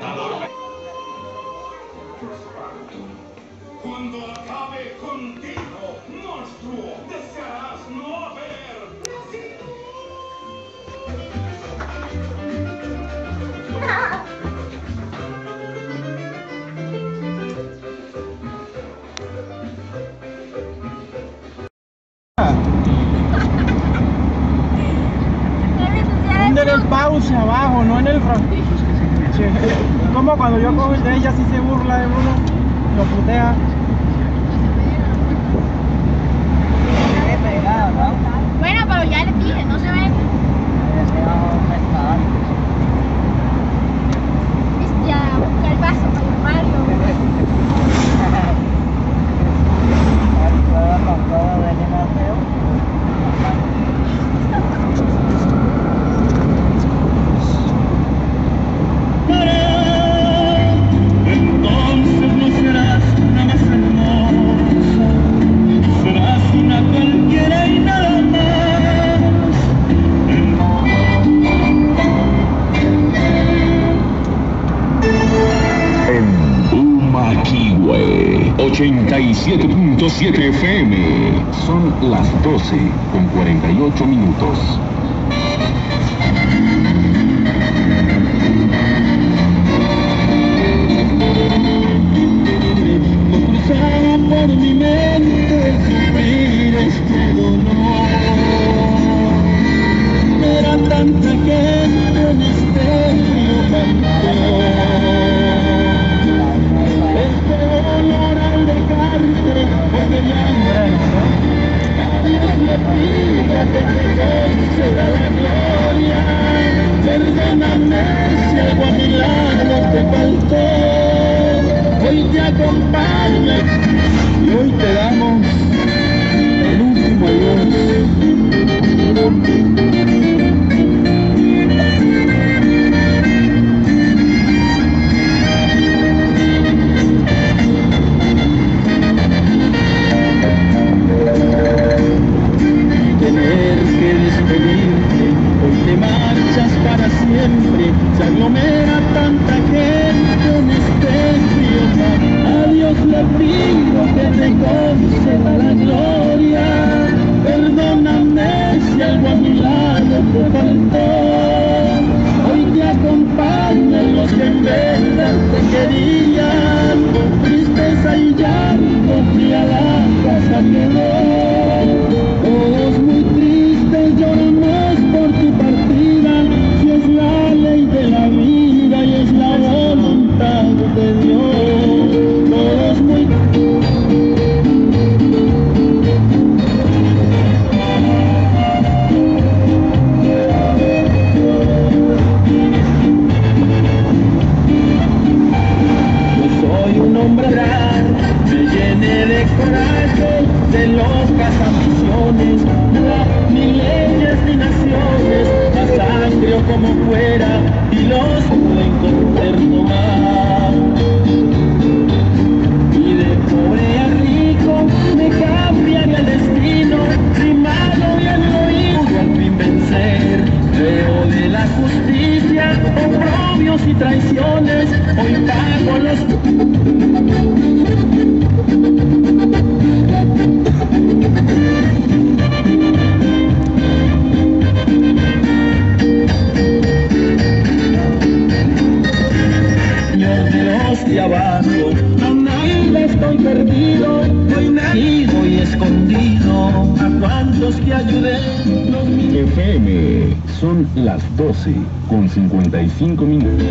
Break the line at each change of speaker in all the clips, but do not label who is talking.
Cuando acabe contigo, monstruo, desearás no haber nacido.
En el pause abajo, no en el frontillo. Como cuando yo cojo el de ella, si se burla de uno, lo putea.
Bueno, pero ya les dije, no se ve. Ya, busca el vaso para el Mario.
Entonces no serás una más hermosa, serás una cualquiera y nada más.
En Umaquihue 87.7 FM. Son las 12:48 minutos.
Cruzaba por mi mente sufrir este dolor. Era tanta gente en este frío cantón. Este dolor al dejarte, porque ya a Dios le pido que te conceda la gloria. Perdóname si algo a mi lado te faltó. Hoy te acompaña y hoy te damos el último adiós. Tener que despedirte, hoy te marchas para siempre, se aglomera tanta gente en este frío mar. A Dios le pido que te conceda la gloria, perdóname si algo a mi lado te faltó. Hoy te acompañan los que en verdad te querían, tristeza y llanto fría la casa quedó. Todos muy tristes lloramos por tu partida, si es la ley de la vida y es la voluntad de Dios. Todos muy Yo soy un hombre gran, me llené de coraje, de locas ambiciones, ni leyes ni naciones, más sangre o como fuera, y los pueden correr nomás. Y de pobre a rico me cambiaría el destino, si malo bien lo hizo al fin vencer. Creo de la justicia, oprobios y traiciones, hoy pago los... de abajo, no nada estoy perdido, hoy nacido y escondido, a cuantos que ayudé, los míos.
FM, son las 12:55 minutos.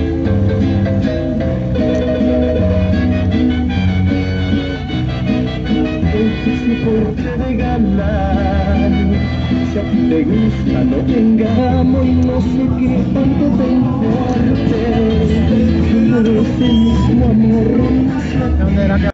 Porque de ganar, si a ti te gusta no te engamo y no sé qué tanto te importe, pero ese mismo amor